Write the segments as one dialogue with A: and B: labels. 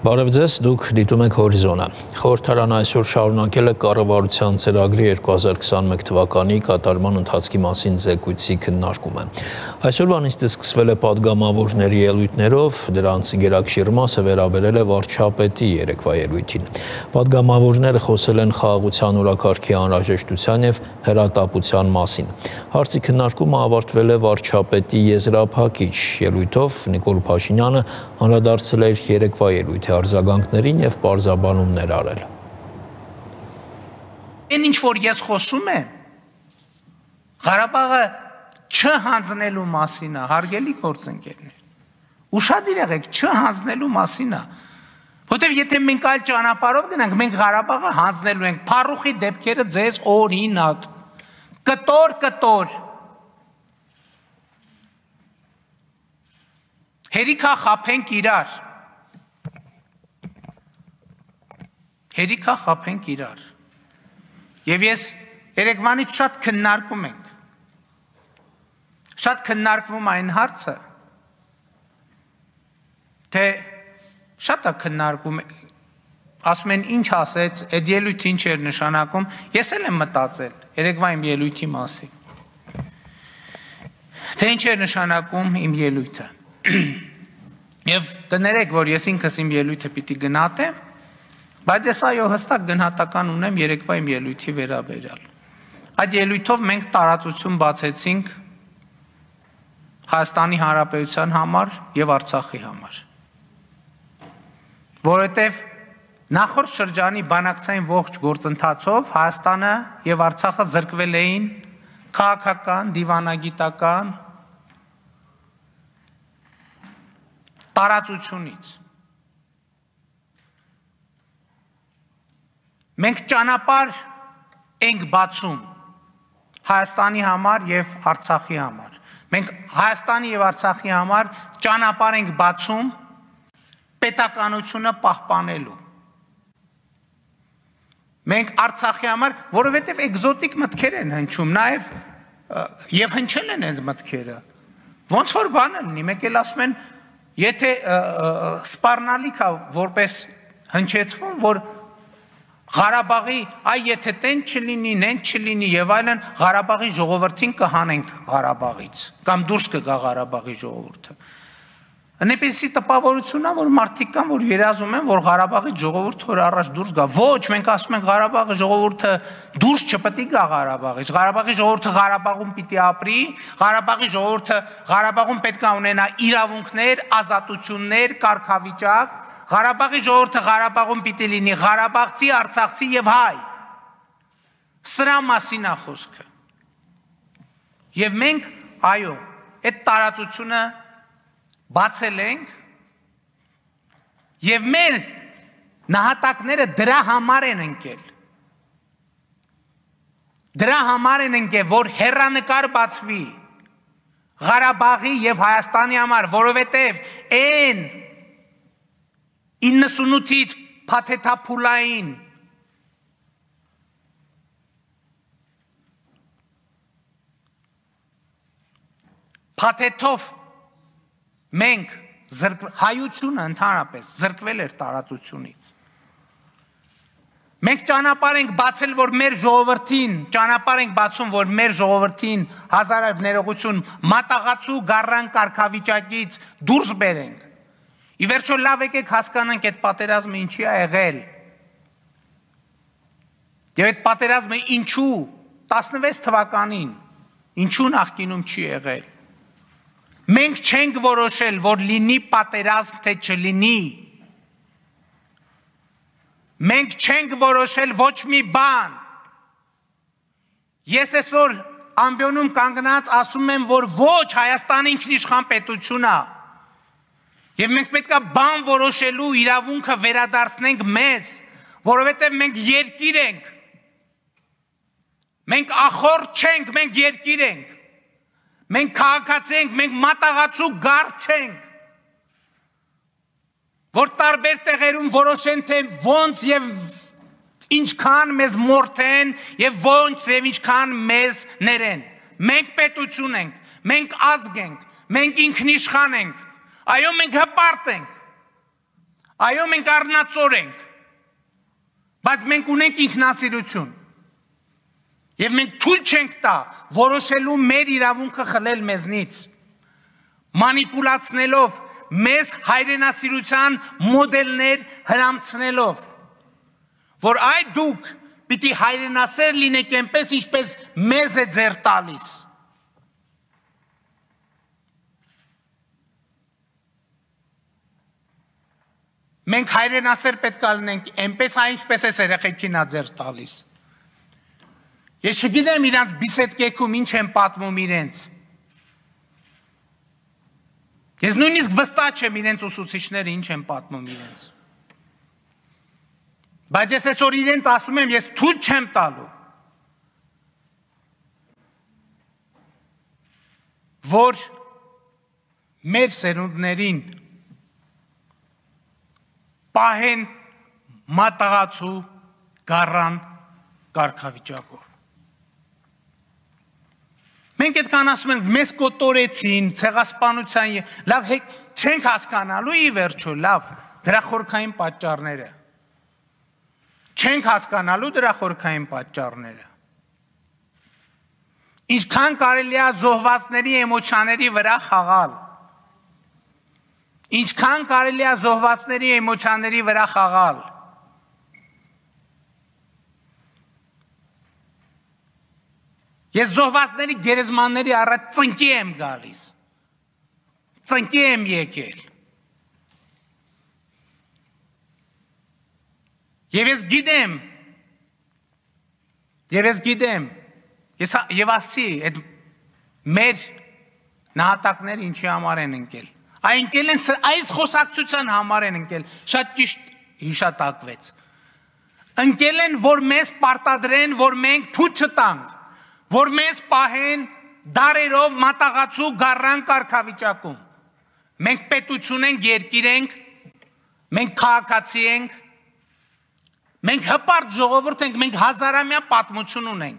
A: Բարև ձեզ, դուք դիտում եք Հորիզոնը։ Խորհրդարանը այսօր շարունակել է կառավարության ծրագրի 2021 թվականի կատարման ընթացքի մասին զեկույցի քննարկումը։ Այսօրվանից սկսվել է падգամավորների ելույթներով, դրանց գերակշիռ մասը վերաբերել է վարչապետի երեկվա ելույթին։ Падգամավորները խոսել են խաղաղության օրակարգի անհրաժեշտության եւ հրատապության մասին։ Հարցի քննարկումը ավարտվել է վարչապետի եզրափակիչ ելույթով։ Նիկոլ Փաշինյանը անդրադարձել է երեկվա ելույթի արձագանքներին եւ պարզաբանումներ արել։
B: Այն ինչ որ ես խոսում եմ, Ղարաբաղը չհանձնելու մասին է, հարգելի գործընկերներ։ Ուշադիր եղեք, չհանձնելու մասին է։ Որտեւ եթե մենք այլ ճանապարհով գնանք, մենք Ղարաբաղը հանձնելու ենք։ Փառուխի դեպքերը ձեզ օրինակ։ Կտոր։ Հերիքա խափենք իրար։ Հերիքա խափենք իրար։ Եվ ես երեկվանից շատ քննարկում ենք։ Շատ քննարկվում այն հարցը, թե շատ է քննարկում, ասում են ինչ ասեց, այդ ելույթը ինչ էր նշանակում, ես էլ եմ մտածել, երեկվա իմ ելույթի մասին, թե ինչ էր նշանակում իմ ելույթը, և կներեք, որ ես ինքս իմ ելույթը պիտի գնահատեմ, բայց ես այո հստակ գնահատական ունեմ երեկվա իմ ելույթի վերաբերյալ, այդ ելույթով մենք տարածություն բացեցինք Հայաստանի Հանրապետության համար և Արցախի համար, որովհետև նախորդ շրջանի բանակցային ողջ գործընթացով Հայաստանը և Արցախը զրկվել էին քաղաքական, դիվանագիտական տարածությունից։ Մենք ճանապարհ ենք բացում Հայաստանի համար և Արցախի համար։ Մենք Հայաստանի և Արցախի համար ճանապարհ ենք բացում պետականությունը պահպանելու։ Մենք Արցախի համար, որովհետև էկզոտիկ մտքեր են հնչում, և հնչել են այդ մտքերը։ Ոնց որ բան լինի, մեկ էլ ասում են, եթե սպառնալիք է որպես հնչեցվում, որ Ղարաբաղի, այ եթե տեն չլինի, նեն չլինի և այլն, Ղարաբաղի ժողովրդին կհանենք Ղարաբաղից, կամ դուրս կգա Ղարաբաղի ժողովուրդը։ Այնպիսի տպավորություն է, որ մարդիկ կան, որ երազում են, որ Ղարաբաղի ժողովուրդը օր առաջ դուրս գա։ Ոչ, մենք ասում ենք Ղարաբաղի ժողովուրդը դուրս չպետք է գա Ղարաբաղից։ Ղարաբաղի ժողովուրդը Ղարաբաղում պիտի ապրի, Ղարաբաղի ժողովուրդը Ղարաբաղում պետք է ունենա իրավունքներ, ազատություններ, կարգավիճակ, Ղարաբաղի ժողովուրդը Ղարաբաղում պիտի լինի ղարաբաղցի, արցախցի և հայ։ Սրա մասին է խոսքը։ Եվ մենք, այո, այդ տարածությունը բացել ենք և մեր նահատակները դրա համար են ընկել։ Դրա համար են ընկել, որ հեռանկար բացվի Ղարաբաղի և Հայաստանի համար, որովհետև այն 98-ից փաթեթափուլային փաթեթով մենք հայությունը ընդհանրապես զրկվել էր տարածությունից։ Մենք ճանապարհ ենք բացել, որ մեր ժողովրդին, ճանապարհ ենք բացում, որ մեր ժողովրդին հազարավոր ներողություն մատաղացու գառան կարգավիճակից դուրս բերենք։ Ի վերջո լավ եկեք հասկանանք այդ պատերազմը ինչի է եղել։ Եվ այդ պատերազմը ինչու 16 թվականին, ինչու նախկինում չի եղել։ Մենք չենք որոշել, որ լինի պատերազմ, թե չլինի։ Մենք չենք որոշել ոչ մի բան։ Ես այսօր ամբիոնում կանգնած ասում եմ, որ ոչ Հայաստանը ինքնիշխան պետություն է։ Եվ մենք պետք է բան որոշելու իրավունքը վերադարձնենք մեզ, որովհետև մենք երկիր ենք։ Մենք ախորդ չենք, մենք երկիր ենք։ Մենք քաղաքացի ենք, մենք մատաղացու գառ չենք, որ տարբեր տեղերում որոշեն, թե ոնց և ինչքան մեզ մորթեն և ոնց և ինչքան մեզ ներեն։ Մենք պետություն ենք, մենք ազգ ենք, մենք ինքնիշխան ենք, այո մենք հպարտ ենք, Այո, մենք առնածոր ենք, բայց մենք ունենք ինքնասիրություն։ Եվ մենք թույլ չենք տա որոշելու մեր իրավունքը խլել մեզնից, մանիպուլացնելով, մեզ հայրենասիրության մոդելներ հրամցնելով, որ այ դուք պիտի հայրենասեր լինեք այնպես, ինչպես մեզ է ձեր տալիս։ Մենք հայրենասեր պետք է լինենք այնպես, այնպես է երեխեքին ա ձեր տալիս։ Ես չգիտեմ իրանց բիսեդկեքում ինչ են պատմում իրենց։ Ես նույնիսկ վստահ չեմ իրենց ուսուցիչները ինչ են պատմում իրենց։ Բայց ես այսօր իրենց ասում եմ, ես թույլ չեմ տալու, որ մեր սերունդներին պահեն մատաղացու գառան կարգավիճակով։ Մենք այդքան ասում ենք, մեզ կոտորեցին, ցեղասպանության, լավ չենք հասկանալու ի վերջո, լավ, դրա խորքային պատճառները։ Չենք հասկանալու դրա խորքային պատճառները։ Ինչքան կարելի է զոհվածների էմոցիաների վրա խաղալ։ Ինչքան կարելի է զոհվածների էմոցիաների վրա խաղալ։ Ես զոհվածների գերեզմանների առաջ ծնկի եմ գալիս։ Ծնկի եմ եկել։ Եվ ես գիտեմ, եւ ասցի, այդ մեր նահատակները ինչի համար են ընկել։ Այնքել են այս խոսակցության համար են ընկել, շատ ճիշտ հիշատակվեց։ Ընկել են, որ մեզ պարտադրեն, որ մենք թույլ չտանք, որ մեզ պահեն դարերով մատաղացու գառան կարգավիճակում։ Մենք պետություն ենք, երկիր ենք, մենք քաղաքացի ենք, մենք հպարտ ժողովուրդ ենք, մենք հազարամյա պատմություն ունենք։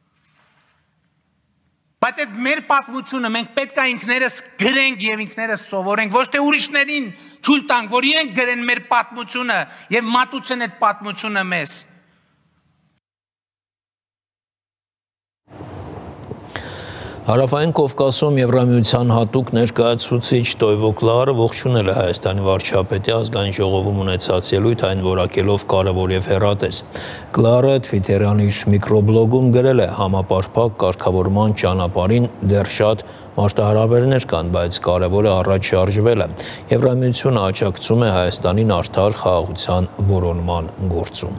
B: Բայց այդ մեր պատմությունը մենք պետք է ինքներս գրենք եւ ինքներս սովորենք, ոչ թե ուրիշներին թույլ տանք, որ իրենք գրեն մեր պատմությունը եւ մատուցեն այդ պատմությունը մեզ։
A: Հարավային Կովկասում Եվրամիության հատուկ ներկայացուցիչ Տոյվո Կլարը ողջունել է Հայաստանի վարչապետի ազգային ժողովում ունեցած ելույթ, այն որակելով կարևոր եւ հեռատես։ Կլարը Twitter-յան իր միկրոբլոգում գրել է. համապարփակ կարգավորման ճանապարհին դեռ շատ մարտահրավերներ կան, բայց կարևորը առաջ շարժվելը։ Եվրամիությունը աջակցում է Հայաստանին արդար խաղաղության որոնման գործում։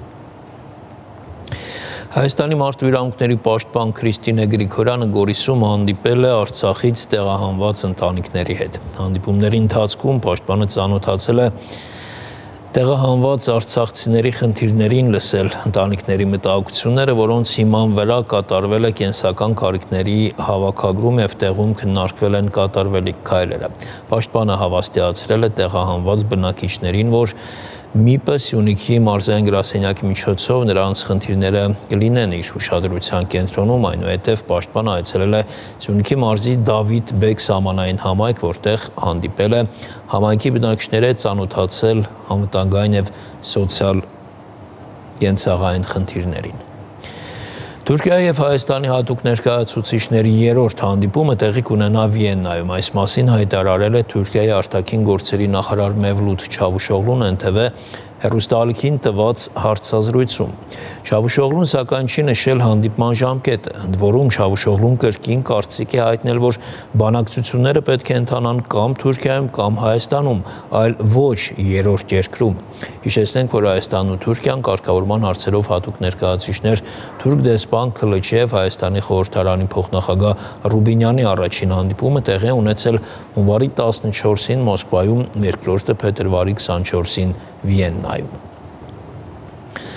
A: Հայաստանի մարդու իրավունքների պաշտպան Քրիստինե Գրիգորյանը Գորիսում հանդիպել է Արցախից տեղահանված ընտանիքների հետ։ Հանդիպումների ընթացքում պաշտպանը ծանոթացել է տեղահանված արցախցիների խնդիրներին, լսել ընտանիքների մտահոգությունները, որոնց հիման վրա կատարվել է կենսական կարիքների հավաքագրում եւ տեղում քննարկվել են կատարվելիք քայլերը։ Պաշտպանը հավաստիացրել է տեղահանված բնակիչներին, որ ՄԻՊ-ը Սյունիքի մարզային գրասենյակի միջոցով նրանց խնդիրները կլինեն իր ուշադրության կենտրոնում, այնուհետև պաշտպանը այցելել է Սյունիքի մարզի Դավիթ Բեկ սահմանային համայնք, որտեղ հանդիպել է համայնքի բնակիչների հետ, ծանոթացել անվտանգային եւ սոցիալ կենցաղային խնդիրներին։ Թուրքիայի եւ Հայաստանի հատուկ ներկայացուցիչների երրորդ հանդիպումը տեղի կունենա Վիեննայում։ Այս մասին հայտարարել է Թուրքիայի արտաքին գործերի նախարար Մևլութ Չավուշօղլուն ՆԹՎ հեռուստաալիքին տված հարցազրույցում։ Չավուշօղլուն սակայն չի նշել հանդիպման ժամկետը, ընդ որում Չավուշօղլուն կրկին կարծիք է հայտնել, որ բանակցությունները պետք է ընթանան կամ Թուրքիայում, կամ Հայաստանում, այլ ոչ երրորդ երկրում։ Հիշեցնենք, որ Հայաստանն ու Թուրքիան կարգավորման հարցերով հատուկ ներկայացուցիչներ թուրք դեսպան Քլիչև Հայաստանի խորհրդարանի փոխնախագահ Ռուբինյանի առաջին հանդիպումը տեղի է ունեցել հունվարի 14-ին Մոսկվայում, երկրորդը փետրվարի 24-ին Վիեննայում։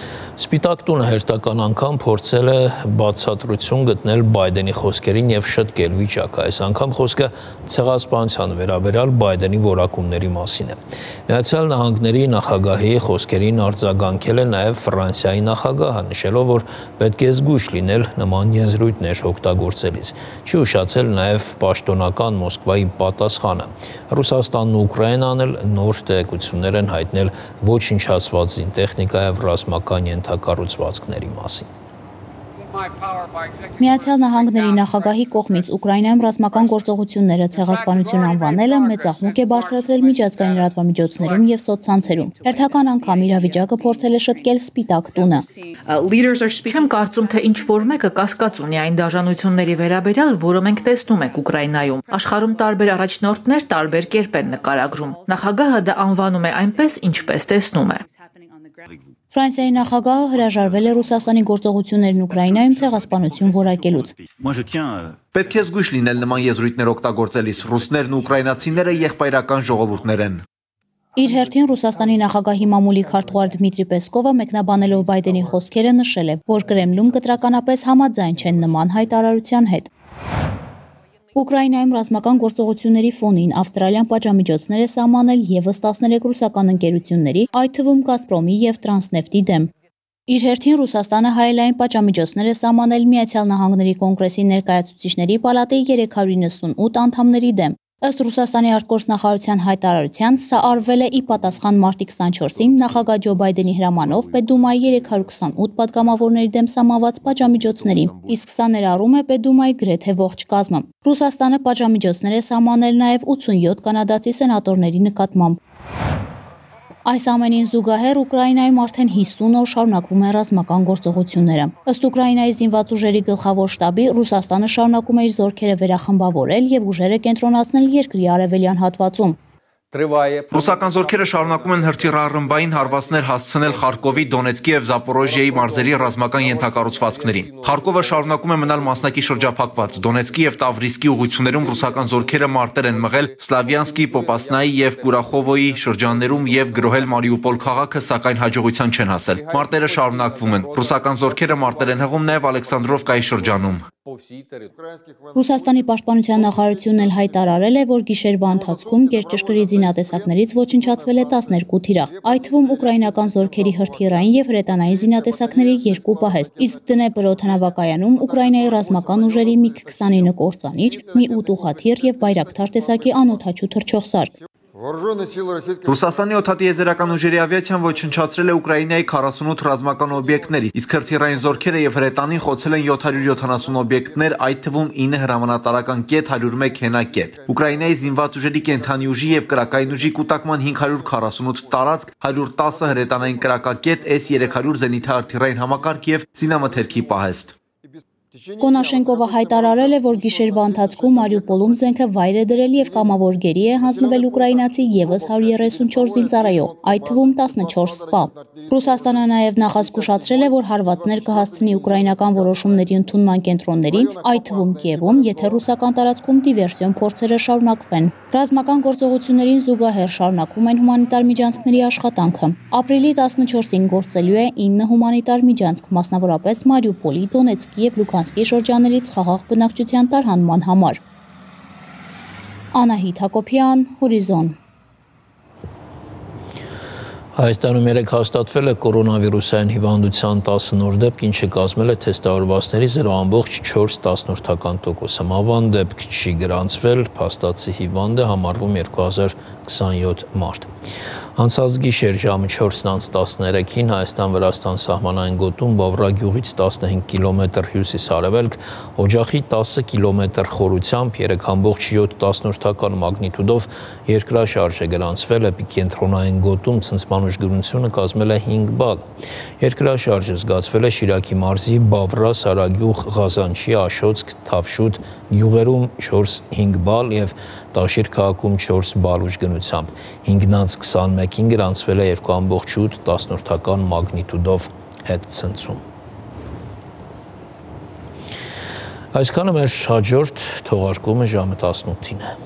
A: Սպիտակ տունը հերթական անգամ փորձել է բացատրություն գտնել Բայդենի խոսքերին եւ շտկել վիճակը։ Այս անգամ խոսքը ցեղասպանության վերաբերյալ Բայդենի որակումների մասին է։ Միացյալ Նահանգների նախագահի խոսքերին արձագանքել է նաեւ Ֆրանսիայի նախագահը, նշելով, որ պետք է զգույշ լինել նման եզրույթներ օգտագործելիս։ Չի ուշացել նաեւ պաշտոնական Մոսկվայի պատասխանը։ Ռուսաստանն ու Ուկրաինան էլ նոր տեղեկություններ են հայտնել ոչնչացված զինտեխնիկա եւ ռազմական ենթակառուցվածքների մասին։
C: Միացյալ Նահանգների նախագահի կողմից Ուկրաինայում ռազմական գործողությունները ցեղասպանություն անվանելը մեծ աղմուկ է բարձրացրել միջազգային լրատվամիջոցներում եւ սոցցանցերում։ Հերթական անգամ իրավիճակը փորձել է շտկել Սպիտակ տունը։
D: Չեմ կարծում, թե ինչ-որ մեկը կասկած ունի այն դաժանությունների վերաբերյալ, որը մենք տեսնում ենք Ուկրաինայում։ Աշխարհում տարբեր առաջնորդներ տարբեր կերպ են նկարագրում։ Նախագահը դա անվանում է այնպես, ինչպես տեսնում է։
C: Ֆրանսիայի նախագահը հրաժարվել է Ռուսաստանի գործողություններն Ուկրաինայում ցեղասպանություն որակելուց։
E: Պետք է զգույշ լինել նման եզրույթներ օգտագործելիս։ Ռուսներն ու ուկրաինացիները եղբայրական ժողովուրդներ են։
C: Իր հերթին Ռուսաստանի նախագահի մամուլի քարտուղար Դմիտրի Պեսկովը մեկնաբանելով Բայդենի խոսքերը նշել է, որ Կրեմլում կտրականապես համաձայն չեն նման հայտարարության հետ։ Ուկրաինայում ռազմական գործողությունների ֆոնին ավստրալիան պատժամիջոցներ է սահմանել եւս 13 ռուսական ընկերությունների, այդ թվում Գազպրոմի եւ Տրանսնեֆտի դեմ։ Իր հերթին Ռուսաստանը հայելային պատժամիջոցներ է սահմանել Միացյալ Նահանգների կոնգրեսի ներկայացուցիչների պալատի 398 անդամների դեմ։ Ըստ Ռուսաստանի արտգործնախարարության հայտարարության, սա արվել է ի պատասխան մարտի 24-ին նախագահ Ջո Բայդենի հրամանով Պետդումայի 328 պատգամավորների դեմ սահմանված պատժամիջոցների, իսկ սա ներառում է Պետդումայի գրեթե ողջ կազմը։ Ռուսաստանը պատժամիջոցներ է սահմանել նաև 87 կանադացի սենատորների նկատմամբ։ Այս ամենին զուգահեռ Ուկրաինայում արդեն 50 օր շարունակվում են ռազմական գործողությունները։ Ըստ Ուկրաինայի զինված ուժերի գլխավոր շտաբի, Ռուսաստանը շարունակում է իր զորքերը վերախմբավորել եւ ուժերը կենտրոնացնել երկրի արևելյան հատվածում։
E: Ռուսական զորքերը շարունակում են հրթիռառմբային հարվածներ հասցնել Խարկովի, Դոնեցկի եւ Զապորոժիայի մարզերի ռազմական ենթակառուցվածքներին։ Խարկովը շարունակում է մնալ մասնակի շրջափակված։ Դոնեցկի եւ Տավրիսկի ուղղություններում ռուսական զորքերը մարտեր են մղել Սլավյանսկի, Պոպասնայի եւ Կուրախովոյի շրջաններում եւ գրոհել Մարիուպոլ քաղաքը, սակայն հաջողության չեն հասել։ Մարտերը շարունակվում են։ Ռուսական զորքերը մարտեր են հղում նաեւ Ալեքսանդրովկայի շրջանում։
C: Ռուսաստանի պաշտպանության նախարարությունն էլ հայտարարել է, որ գիշերվա ընթացքում գերճշգրիտ զինատեսակներից ոչնչացվել է 12 թիրախ, այդ թվում ուկրաինական զորքերի հրթիռային եւ հրետանային զինատեսակների 2 պահեստ, իսկ Դնեպր օդանավակայանում Ուկրաինայի ռազմական ուժերի MiG-29 կործանիչ, մի ուտուղաթիռ եւ բայրակթար տեսակի անօդաչու թռչող սարք։
E: Ռուսաստանի օդատիեզերական ուժերի ավիացիան ոչնչացրել է Ուկրաինայի 48 ռազմական օբյեկտներ, իսկ հրթիռային զորքերը եւ հրետանին խոցել են 770 օբյեկտներ, այդ թվում 9 հրամանատարական կետ, 101 հենակետ։ Ուկրաինայի զինված ուժերի կենթանի ուժի եւ կրակային ուժի կուտակման 548 տարածք, 110 հրետանային կրակակետ, S-300 զենիթահրթիռային համակարգ եւ զինամթերքի պահեստ։
C: Կոնաշենկովը հայտարարել է, որ գիշերվա ընթացքում Մարիուպոլում զենքը վայր է դրել եւ կամավոր գերի է հանձնվել ուկրաինացի եւս 134 զինծառայող, այդ թվում 14 սպա։ Ռուսաստանը նաեւ նախազգուշացրել է, որ հարվածներ կհասցնի ուկրաինական որոշումների ընդունման կենտրոններին, այդ թվում Կիևում, եթե ռուսական տարածքում դիվերսիոն փորձերը շարունակվեն։ Ռազմական գործողություններին զուգահեռ շարունակվում են հումանիտար միջանցքների աշխատանքը։ Ապրիլի 14-ին գործելու է 9 հումանիտար միջանցք, մասնավորապես Մարիուպոլի, Դոնեցկի եւ Լուգանսկի շրջաններից խաղաղ բնակչության տարհանման համար։ Անահիտ Հակոբյան, Հորիզոն։
A: Հայաստանում երեկ հաստատվել է կորոնավիրուսային հիվանդության 10 նոր դեպք, ինչը կազմել է թեստավորվածների 0.4%։ Մահվան դեպք չի գրանցվել, փաստացի հիվանդ է համարվում 2027 մարդ։ Անցած գիշեր ժամը 4:13-ին Հայաստան-Վրաստան սահմանային գոտում Բավրա գյուղից 15 կիլոմետր հյուսիս-արևելք, օջախի 10 կիլոմետր խորությամբ 3.7 մագնիտուդով երկրաշարժ է գրանցվել, էպիկենտրոնային գոտում ցնցման ուժգնությունը կազմել է 5 բալ։ Երկրաշարժը զգացվել է Շիրակի մարզի Բավրա, Սարագյուղ, Ղազանչի, Աշոցք, Թավշուտ գյուղերում 4-5 բալ եւ Տաշիր քաղաքում 4 բալ ուժգնությամբ։ 5:21-ին գրանցվել է 2.8 մագնիտուդով հետցնցում։ Այսքանը մեր հաջորդ թողարկումը ժամը 18-ին է։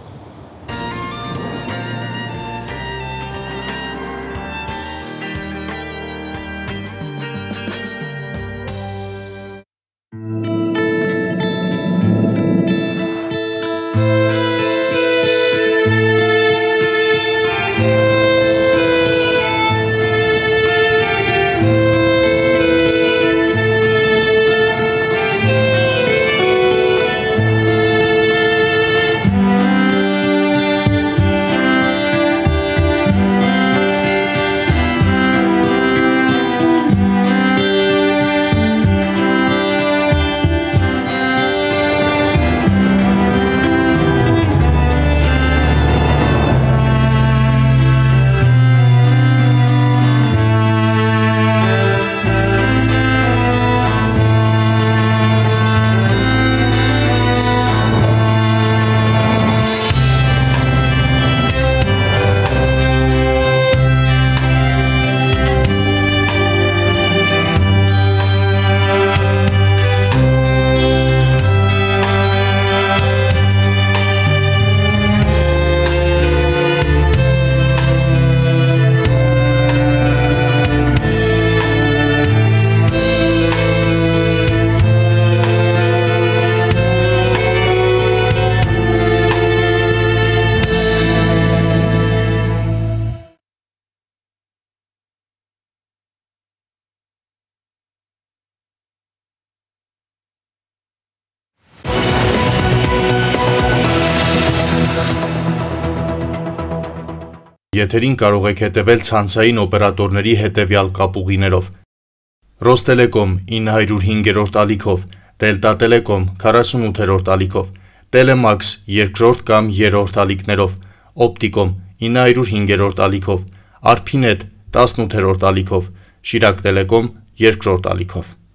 F: Եթերին կարող եք հետևել ցանցային օպերատորների հետևյալ կապուղիներով. Ռոստելեկոմ 905-րդ ալիքով, Դելտա Տելեկոմ 48-րդ ալիքով, Տելեմաքս 2-րդ կամ 3-րդ ալիքներով, Օպտիկոմ 905-րդ ալիքով, Արփինետ 18-րդ ալիքով, Շիրակ Տելեկոմ 2-րդ ալիքով։